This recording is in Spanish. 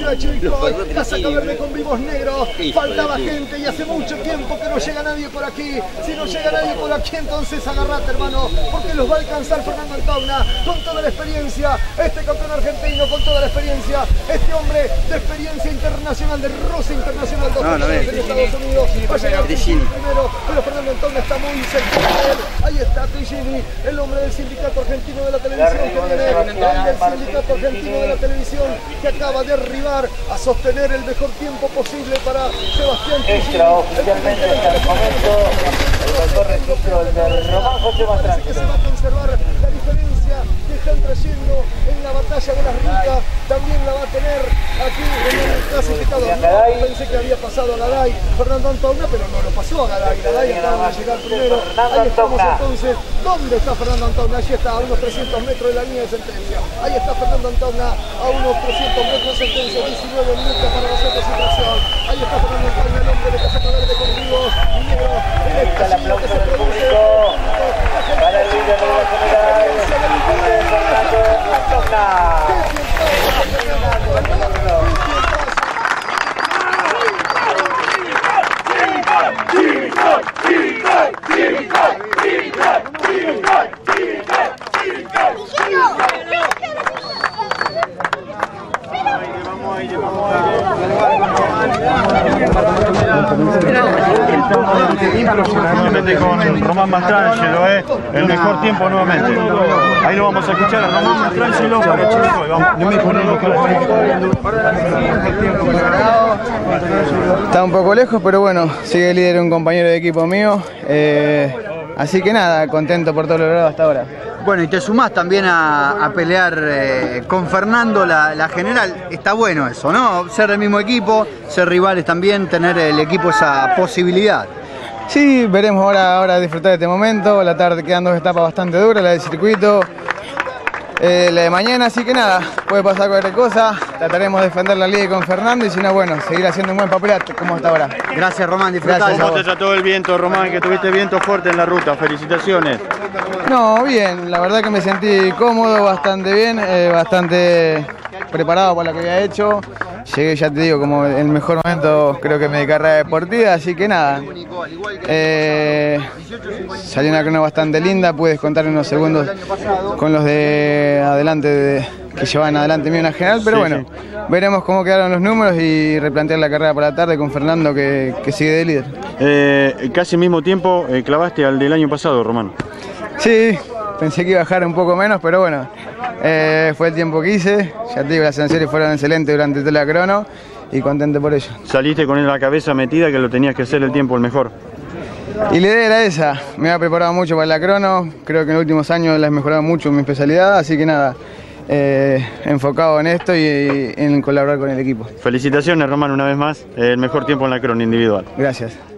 ciudad de Chivilcoy, casaca verde con vivos negros. Faltaba gente y hace mucho tiempo que no llega nadie por aquí. Si no llega nadie por aquí, entonces agarrate, hermano, porque los va a alcanzar Fernando Antauna con toda la experiencia. Este campeón argentino con toda la experiencia. Este hombre de experiencia internacional, de roce internacional, en Estados Unidos. Va a llegar primero, pero Fernando Antauna está muy cerca de él. Ahí está Trigini, el hombre del Sindicato Argentino de la Televisión, que viene, el del Sindicato Argentino de la Televisión, que acaba de arribar a sostener el mejor tiempo posible para Sebastián Trigini. Oficialmente hasta el momento, el mejor registro de Román José Mastrán. Que se va a conservar la diferencia que están trayendo en la batalla de las rutas. También la va a tener aquí en el clasificado. No, pensé que había pasado a Garay Fernando Antauna, pero no lo pasó a Garay. Garay acaba de llegar primero. Ahí estamos entonces. ¿Dónde está Fernando Antauna? Allí está, a unos 300 metros de la línea de sentencia. Ahí está Fernando Antauna, a unos 300 metros de sentencia. 19 minutos para la concentración. Ahí está Fernando Antauna, el hombre de casaca verde con vivos negros. El estallido que se produce para el líder de la general, Fernando Antauna. Impresionante con Román Mastrangelo, el mejor tiempo nuevamente. Ahí lo vamos a escuchar a Román Mastrangelo para Chivilcoy. Está un poco lejos, pero bueno, sigue líder un compañero de equipo mío. Así que nada, contento por todo lo logrado hasta ahora. Bueno, y te sumás también a pelear con Fernando la general. Está bueno eso, ¿no? Ser del mismo equipo, ser rivales también, tener el equipo esa posibilidad. Sí, veremos ahora disfrutar de este momento. La tarde quedan dos etapas bastante duras, la del circuito, la de mañana, así que nada, puede pasar cualquier cosa. Trataremos de defender la liga con Fernando y si no, bueno, seguir haciendo un buen papel como hasta ahora. Gracias, Román, disfrutá. ¿Cómo te trató el viento, Román? Que tuviste viento fuerte en la ruta, felicitaciones. No, bien, la verdad que me sentí cómodo, bastante bien, bastante preparado para lo que había hecho. Llegué, ya te digo, como el mejor momento creo que mi carrera deportiva, así que nada. Salió una crono bastante linda, pude descontar unos segundos con los de adelante, que llevaban adelante mío en la general, pero bueno, veremos cómo quedaron los números y replantear la carrera para la tarde con Fernando que sigue de líder. Casi mismo tiempo clavaste al del año pasado, Román. Sí, pensé que iba a bajar un poco menos, pero bueno, fue el tiempo que hice. Ya te digo, las sensaciones fueron excelentes durante toda la crono y contento por ello. Saliste con la cabeza metida que lo tenías que hacer el tiempo el mejor. Y la idea era esa, me había preparado mucho para la crono, creo que en los últimos años la he mejorado mucho en mi especialidad, así que nada, enfocado en esto y en colaborar con el equipo. Felicitaciones, Román, una vez más, el mejor tiempo en la crono individual. Gracias.